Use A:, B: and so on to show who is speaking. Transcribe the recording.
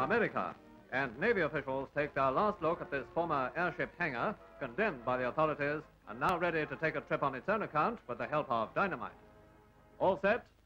A: America. And Navy officials take their last look at this former airship hangar, condemned by the authorities, and now ready to take a trip on its own account with the help of dynamite. All set,